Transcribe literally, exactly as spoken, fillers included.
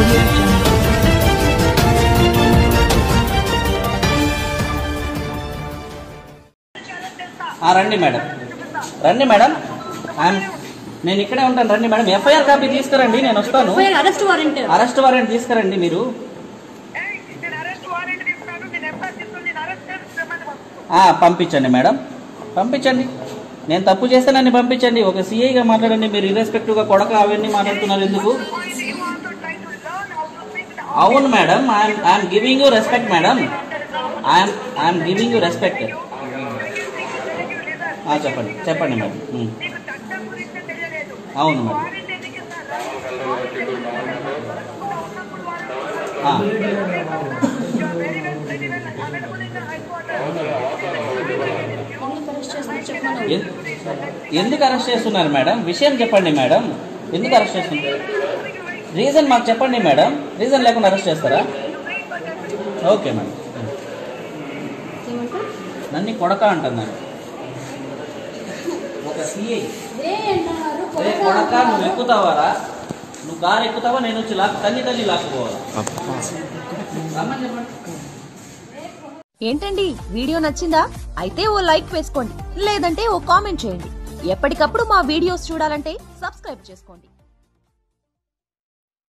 రండి మేడం, రండి మేడం, నేను ఇక్కడే ఉంటాను. రండి మేడం, ఎఫ్ఐఆర్ కాపీ తీసుకురండి, నేను వస్తాను. అరెస్ట్ వారెంట్ అరెస్ట్ వారెంట్ తీసుకురండి మీరు. పంపించండి మేడం, పంపించండి. నేను తప్పు చేస్తే నన్ను పంపించండి. ఒక సిఐగా మాట్లాడండి. మీరు ఇర్రెస్పెక్టివ్ గా కొడక అవన్నీ మాట్లాడుతున్నారు ఎందుకు? అవును madam, I'm giving you respect madam, I'm I'm giving you respect. చెప్పండి చెప్పండి మేడం. అవును మేడం. ఎందుకు అరెస్ట్ చేస్తున్నారు మేడం? విషయం చెప్పండి మేడం, ఎందుకు అరెస్ట్ చేస్తున్నారు? రీజన్ మాకు చెప్పండి మేడం. రీజన్ లేకుండా అరెస్ట్ చేస్తారా? Okay madam. నన్ను కొడక అంటున్నాను. ఒక సిఐ కొడక, నువ్వు ఎక్కుతావారా? నువ్వు కారు ఎక్కుతావా? నేను వచ్చి లాక్ తల్లి తల్లి లాక్కుపోవాలా? ఏంటండి, వీడియో నచ్చిందా? అయితే ఓ లైక్ వేసుకోండి, లేదంటే ఓ కామెంట్ చేయండి. ఎప్పటికప్పుడు మా వీడియోస్ చూడాలంటే సబ్స్క్రైబ్ చేసుకోండి.